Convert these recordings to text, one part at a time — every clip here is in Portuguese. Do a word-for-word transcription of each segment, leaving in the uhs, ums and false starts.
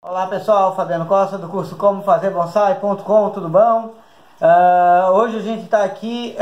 Olá pessoal, Fabiano Costa do curso como fazer bonsai ponto com, tudo bom? Uh, hoje a gente está aqui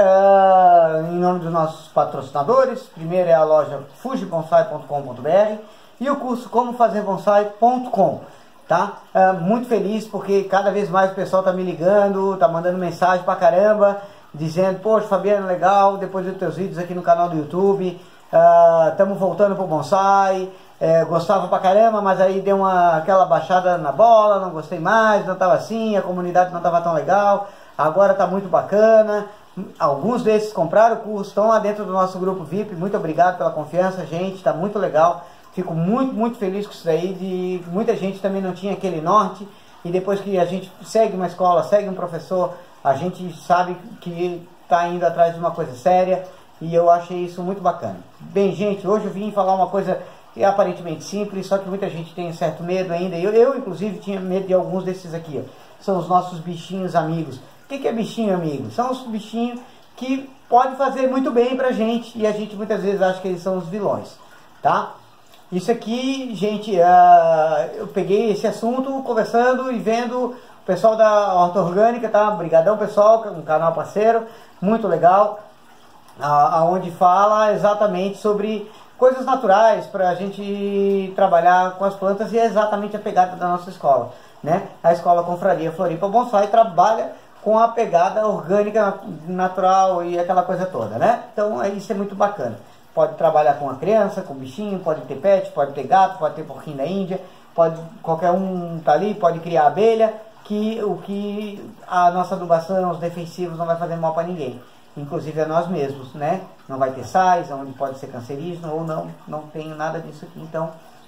uh, em nome dos nossos patrocinadores. Primeiro é a loja fuji bonsai ponto com ponto br e o curso como fazer bonsai ponto com, tá? Uh, muito feliz porque cada vez mais o pessoal está me ligando, tá mandando mensagem pra caramba, dizendo: poxa Fabiano, legal, depois dos teus vídeos aqui no canal do YouTube, estamos uh, voltando pro bonsai. É, gostava pra caramba, mas aí deu uma, aquela baixada na bola, não gostei mais, não tava assim, a comunidade não tava tão legal, agora tá muito bacana. Alguns desses compraram o curso, estão lá dentro do nosso grupo V I P, muito obrigado pela confiança, gente, tá muito legal, fico muito, muito feliz com isso daí, de muita gente também não tinha aquele norte, e depois que a gente segue uma escola, segue um professor, a gente sabe que tá indo atrás de uma coisa séria, e eu achei isso muito bacana. Bem, gente, hoje eu vim falar uma coisa é aparentemente simples, só que muita gente tem um certo medo ainda. Eu, eu inclusive, tinha medo de alguns desses aqui, ó. São os nossos bichinhos amigos. O que, que é bichinho amigo? São os bichinhos que podem fazer muito bem pra gente, e a gente muitas vezes acha que eles são os vilões, tá? Isso aqui, gente, uh, eu peguei esse assunto conversando e vendo o pessoal da Horta Orgânica, tá? Obrigadão, pessoal, um canal parceiro, muito legal, uh, aonde fala exatamente sobre coisas naturais para a gente trabalhar com as plantas, e é exatamente a pegada da nossa escola, né? A escola Confraria Floripa Bonsai trabalha com a pegada orgânica, natural e aquela coisa toda, né? Então isso é muito bacana. Pode trabalhar com a criança, com o bichinho, pode ter pet, pode ter gato, pode ter porquinho da Índia, pode, qualquer um tá ali, pode criar abelha, que o que a nossa adubação, os defensivos não vai fazer mal para ninguém. Inclusive a nós mesmos, né? Não vai ter sais, onde pode ser cancerígeno ou não, não tenho nada disso aqui, então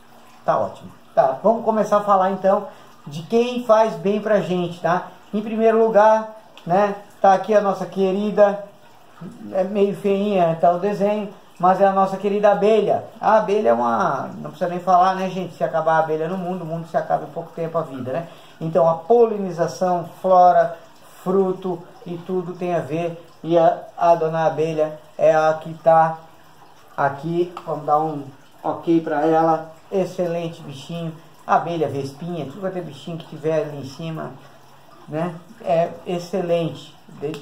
tá ótimo. Tá, vamos começar a falar então de quem faz bem pra gente, tá? Em primeiro lugar, né, tá aqui a nossa querida, é meio feinha, tá o desenho, mas é a nossa querida abelha. A abelha é uma, não precisa nem falar, né, gente? Se acabar a abelha no mundo, o mundo se acaba em pouco tempo a vida, né? Então a polinização, flora, fruto e tudo tem a ver. E a, a dona abelha é a que está aqui. Vamos dar um ok para ela. Excelente bichinho. Abelha, vespinha, tudo vai ter bichinho que tiver ali em cima, né? É excelente, de,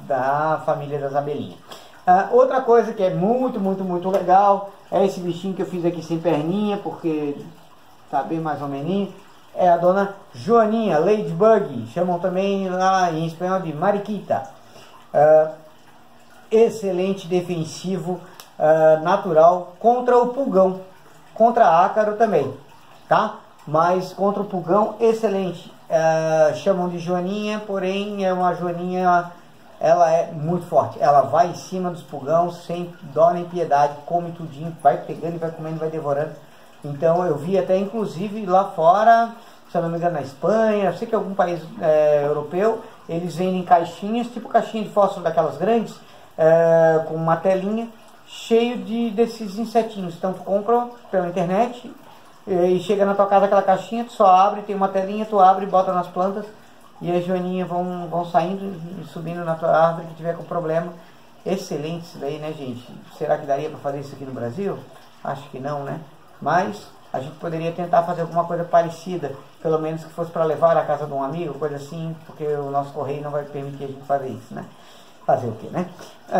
da família das abelhinhas. Ah, outra coisa que é muito, muito, muito legal é esse bichinho que eu fiz aqui sem perninha, porque tá bem mais ou menos. É a dona Joaninha, Ladybug, chamam também lá em espanhol de Mariquita. Uh, excelente defensivo uh, natural contra o pulgão, contra ácaro também, tá? Mas contra o pulgão, excelente. Uh, chamam de Joaninha, porém é uma Joaninha, ela é muito forte, ela vai em cima dos pulgão sem dó nem piedade, come tudinho, vai pegando e vai comendo, vai devorando. Então eu vi até inclusive lá fora, se eu não me engano na Espanha, eu sei que algum país é, europeu, eles vendem caixinhas, tipo caixinha de fósforo daquelas grandes, é, com uma telinha, cheio de, desses insetinhos. Então tu compra pela internet e chega na tua casa aquela caixinha, tu só abre, tem uma telinha, tu abre e bota nas plantas, e as joaninhas vão, vão saindo e subindo na tua árvore que tiver com problema. Excelente isso daí, né, gente? Será que daria para fazer isso aqui no Brasil? Acho que não, né? Mas a gente poderia tentar fazer alguma coisa parecida, pelo menos que fosse para levar à casa de um amigo, coisa assim, porque o nosso correio não vai permitir a gente fazer isso, né? Fazer o que, né?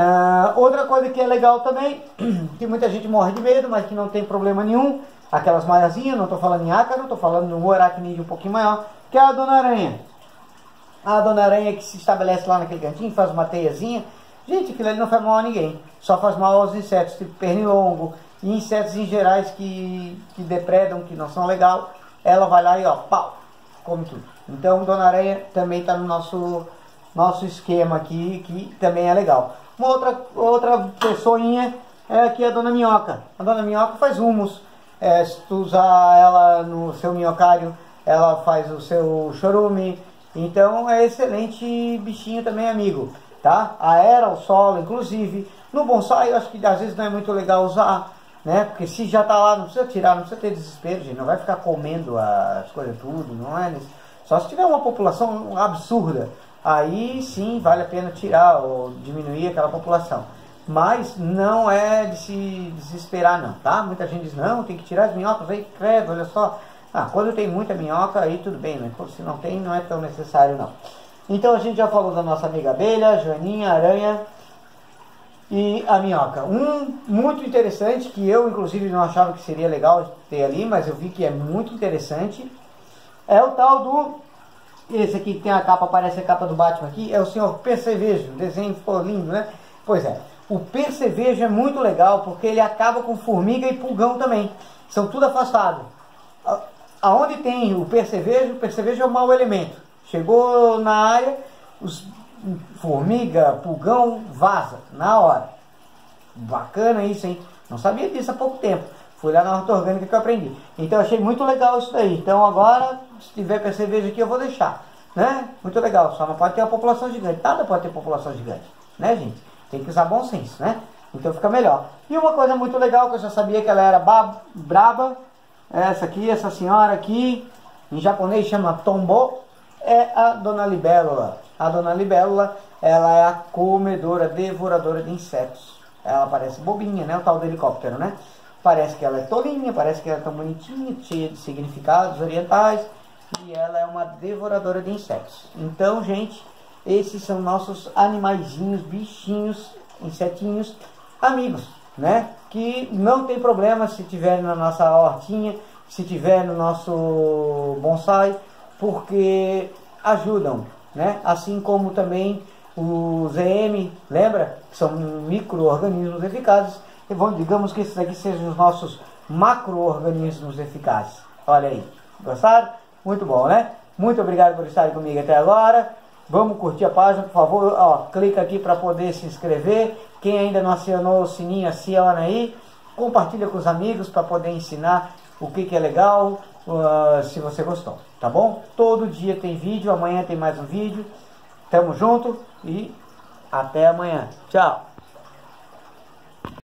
Uh, outra coisa que é legal também, que muita gente morre de medo, mas que não tem problema nenhum, aquelas malhazinhas, não estou falando em ácaro, estou falando de um aracnídeo um pouquinho maior, que é a dona aranha. A dona aranha que se estabelece lá naquele cantinho, faz uma teiazinha. Gente, aquilo ali não faz mal a ninguém, só faz mal aos insetos, tipo pernilongo, e insetos em gerais que, que depredam, que não são legal, ela vai lá e ó, pau, come tudo. Então dona aranha também está no nosso, nosso esquema aqui, que também é legal. Uma outra, outra pessoinha é aqui a dona minhoca. A dona minhoca faz humus, é, se tu usar ela no seu minhocário, ela faz o seu chorume. Então é excelente bichinho também, amigo, tá? Aera o solo, inclusive. No bonsai eu acho que às vezes não é muito legal usar, né? Porque se já tá lá, não precisa tirar, não precisa ter desespero, gente. Não vai ficar comendo as coisas tudo, não é? Só se tiver uma população absurda, aí sim vale a pena tirar ou diminuir aquela população. Mas não é de se desesperar não, tá? Muita gente diz, não, tem que tirar as minhocas, aí credo, olha só. Ah, quando tem muita minhoca, aí tudo bem, né? Se não tem, não é tão necessário não. Então a gente já falou da nossa amiga abelha, joaninha, aranha e a minhoca. Um muito interessante, que eu inclusive não achava que seria legal ter ali, mas eu vi que é muito interessante, é o tal do... Esse aqui que tem a capa, parece a capa do Batman aqui, é o senhor Percevejo. O desenho ficou lindo, né? Pois é, o Percevejo é muito legal porque ele acaba com formiga e pulgão também. São tudo afastados. Aonde tem o Percevejo, o Percevejo é o mau elemento. Chegou na área, os formiga, pulgão, vaza na hora. Bacana isso, hein? Não sabia disso há pouco tempo. Fui lá na horta orgânica que eu aprendi. Então achei muito legal isso daí. Então agora, se tiver Percevejo aqui, eu vou deixar, né? Muito legal. Só não pode ter uma população gigante. Nada pode ter população gigante, né, gente? Tem que usar bom senso, né? Então fica melhor. E uma coisa muito legal, que eu já sabia que ela era braba, essa aqui, essa senhora aqui, em japonês chama Tombo, é a Dona Libélula. A Dona Libélula, ela é a comedora, devoradora de insetos. Ela parece bobinha, né? O tal do helicóptero, né? Parece que ela é tolinha, parece que ela é tão bonitinha, cheia de significados orientais. E ela é uma devoradora de insetos. Então, gente, esses são nossos animaizinhos, bichinhos, insetinhos, amigos, né? Que não tem problema se tiver na nossa hortinha, se tiver no nosso bonsai, porque ajudam, né? Assim como também os E M, lembra? Que são micro-organismos eficazes. E vamos, digamos que esses aqui sejam os nossos macro-organismos eficazes. Olha aí, gostaram? Muito bom, né? Muito obrigado por estarem comigo até agora. Vamos curtir a página, por favor. Ó, clica aqui para poder se inscrever. Quem ainda não acionou o sininho, aciona aí. Compartilha com os amigos para poder ensinar o que, que é legal, uh, se você gostou, tá bom? Todo dia tem vídeo, amanhã tem mais um vídeo. Tamo junto e até amanhã. Tchau!